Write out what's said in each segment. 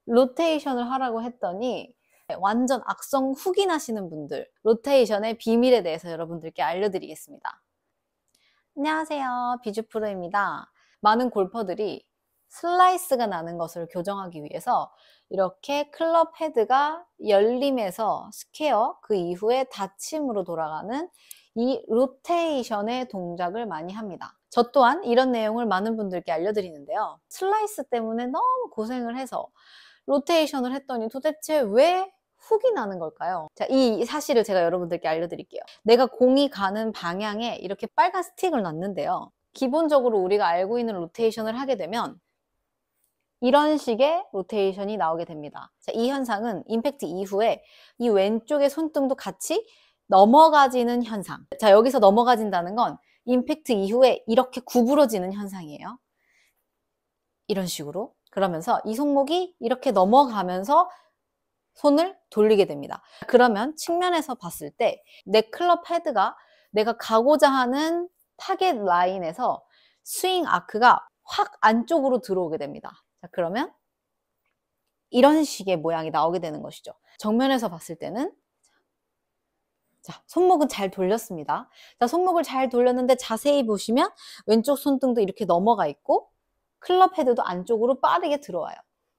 로테이션을 하라고 했더니 완전 악성 훅이 나시는 분들, 로테이션의 비밀에 대해서 여러분들께 알려드리겠습니다. 안녕하세요, 비주프로입니다. 많은 골퍼들이 슬라이스가 나는 것을 교정하기 위해서 이렇게 클럽 헤드가 열림에서 스퀘어, 그 이후에 닫힘으로 돌아가는 이 로테이션의 동작을 많이 합니다. 저 또한 이런 내용을 많은 분들께 알려드리는데요. 슬라이스 때문에 너무 고생을 해서 로테이션을 했더니 도대체 왜 훅이 나는 걸까요? 자, 이 사실을 제가 여러분들께 알려드릴게요. 내가 공이 가는 방향에 이렇게 빨간 스틱을 놨는데요. 기본적으로 우리가 알고 있는 로테이션을 하게 되면 이런 식의 로테이션이 나오게 됩니다. 자, 이 현상은 임팩트 이후에 이 왼쪽의 손등도 같이 넘어가지는 현상. 자, 여기서 넘어가진다는 건 임팩트 이후에 이렇게 구부러지는 현상이에요. 이런 식으로. 그러면서 이 손목이 이렇게 넘어가면서 손을 돌리게 됩니다. 그러면 측면에서 봤을 때 내 클럽 헤드가 내가 가고자 하는 타겟 라인에서 스윙 아크가 확 안쪽으로 들어오게 됩니다. 자, 그러면 이런 식의 모양이 나오게 되는 것이죠. 정면에서 봤을 때는 자, 손목은 잘 돌렸습니다. 자, 손목을 잘 돌렸는데 자세히 보시면 왼쪽 손등도 이렇게 넘어가 있고 클럽 헤드도 안쪽으로 빠르게 들어와요.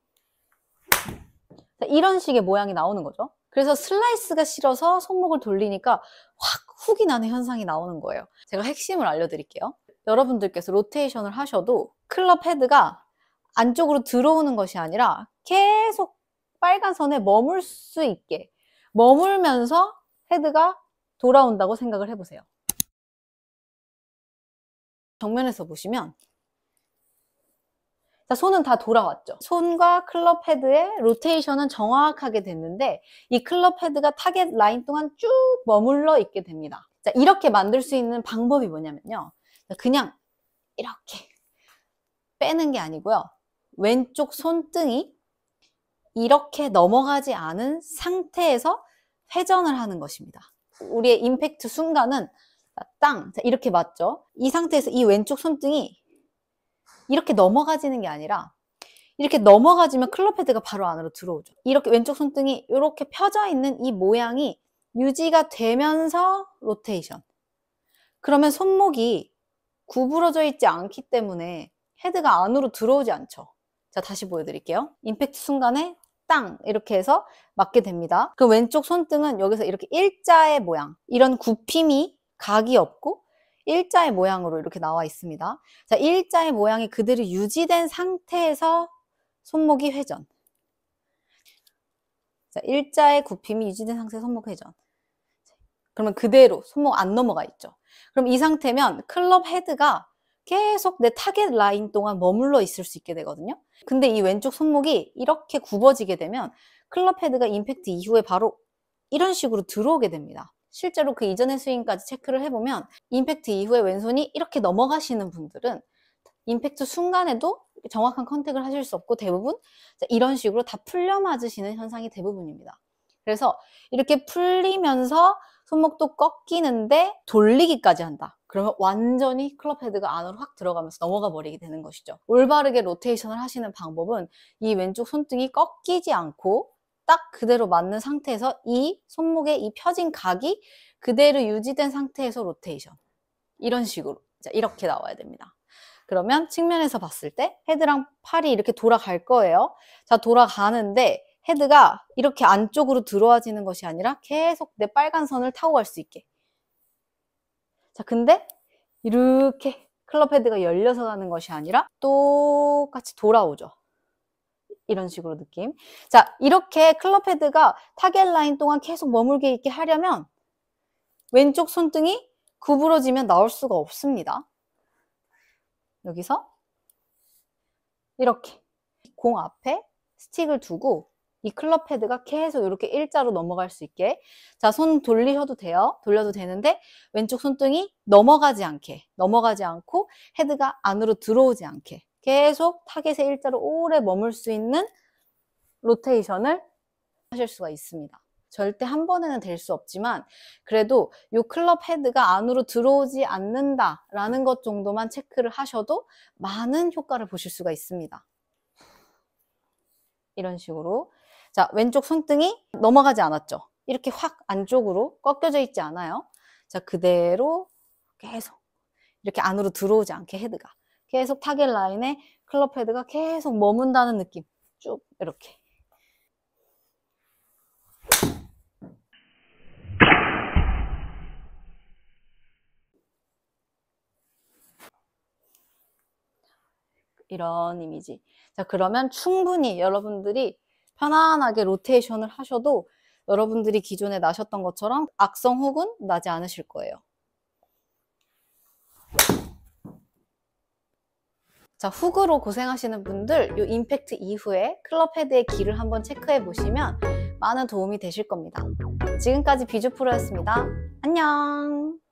자, 이런 식의 모양이 나오는 거죠. 그래서 슬라이스가 싫어서 손목을 돌리니까 확 훅이 나는 현상이 나오는 거예요. 제가 핵심을 알려드릴게요. 여러분들께서 로테이션을 하셔도 클럽 헤드가 안쪽으로 들어오는 것이 아니라 계속 빨간 선에 머물 수 있게 머물면서 헤드가 돌아온다고 생각을 해보세요. 정면에서 보시면 자, 손은 다 돌아왔죠. 손과 클럽 헤드의 로테이션은 정확하게 됐는데 이 클럽 헤드가 타겟 라인 동안 쭉 머물러 있게 됩니다. 자, 이렇게 만들 수 있는 방법이 뭐냐면요. 그냥 이렇게 빼는 게 아니고요. 왼쪽 손등이 이렇게 넘어가지 않은 상태에서 회전을 하는 것입니다. 우리의 임팩트 순간은 땅, 이렇게 맞죠? 이 상태에서 이 왼쪽 손등이 이렇게 넘어가지는 게 아니라 이렇게 넘어가지면 클럽 헤드가 바로 안으로 들어오죠. 이렇게 왼쪽 손등이 이렇게 펴져 있는 이 모양이 유지가 되면서 로테이션. 그러면 손목이 구부러져 있지 않기 때문에 헤드가 안으로 들어오지 않죠. 자, 다시 보여드릴게요. 임팩트 순간에 땅 이렇게 해서 맞게 됩니다. 그 왼쪽 손등은 여기서 이렇게 일자의 모양, 이런 굽힘이 각이 없고 일자의 모양으로 이렇게 나와 있습니다. 자, 일자의 모양이 그대로 유지된 상태에서 손목이 회전. 자, 일자의 굽힘이 유지된 상태에서 손목 회전. 그러면 그대로 손목 안 넘어가 있죠. 그럼 이 상태면 클럽 헤드가 계속 내 타겟 라인 동안 머물러 있을 수 있게 되거든요. 근데 이 왼쪽 손목이 이렇게 굽어지게 되면 클럽 헤드가 임팩트 이후에 바로 이런 식으로 들어오게 됩니다. 실제로 그 이전의 스윙까지 체크를 해보면 임팩트 이후에 왼손이 이렇게 넘어가시는 분들은 임팩트 순간에도 정확한 컨택을 하실 수 없고 대부분 이런 식으로 다 풀려 맞으시는 현상이 대부분입니다. 그래서 이렇게 풀리면서 손목도 꺾이는데 돌리기까지 한다. 그러면 완전히 클럽 헤드가 안으로 확 들어가면서 넘어가 버리게 되는 것이죠. 올바르게 로테이션을 하시는 방법은 이 왼쪽 손등이 꺾이지 않고 딱 그대로 맞는 상태에서 이 손목의 이 펴진 각이 그대로 유지된 상태에서 로테이션. 이런 식으로 이렇게 나와야 됩니다. 그러면 측면에서 봤을 때 헤드랑 팔이 이렇게 돌아갈 거예요. 자, 돌아가는데 헤드가 이렇게 안쪽으로 들어와지는 것이 아니라 계속 내 빨간 선을 타고 갈 수 있게. 자, 근데 이렇게 클럽 헤드가 열려서 가는 것이 아니라 똑같이 돌아오죠. 이런 식으로 느낌. 자, 이렇게 클럽 헤드가 타겟 라인 동안 계속 머물게 있게 하려면 왼쪽 손등이 구부러지면 나올 수가 없습니다. 여기서 이렇게 공 앞에 스틱을 두고 이 클럽 헤드가 계속 이렇게 일자로 넘어갈 수 있게 자, 손 돌리셔도 돼요. 돌려도 되는데 왼쪽 손등이 넘어가지 않고 헤드가 안으로 들어오지 않게 계속 타겟의 일자로 오래 머물 수 있는 로테이션을 하실 수가 있습니다. 절대 한 번에는 될 수 없지만 그래도 이 클럽 헤드가 안으로 들어오지 않는다라는 것 정도만 체크를 하셔도 많은 효과를 보실 수가 있습니다. 이런 식으로. 자, 왼쪽 손등이 넘어가지 않았죠? 이렇게 확 안쪽으로 꺾여져 있지 않아요? 자, 그대로 계속 이렇게 안으로 들어오지 않게 헤드가 계속 타겟 라인에 클럽 헤드가 계속 머문다는 느낌. 쭉 이렇게. 이런 이미지. 자, 그러면 충분히 여러분들이 편안하게 로테이션을 하셔도 여러분들이 기존에 나셨던 것처럼 악성 훅은 나지 않으실 거예요. 자, 훅으로 고생하시는 분들 이 임팩트 이후에 클럽 헤드의 길을 한번 체크해 보시면 많은 도움이 되실 겁니다. 지금까지 비주프로였습니다. 안녕.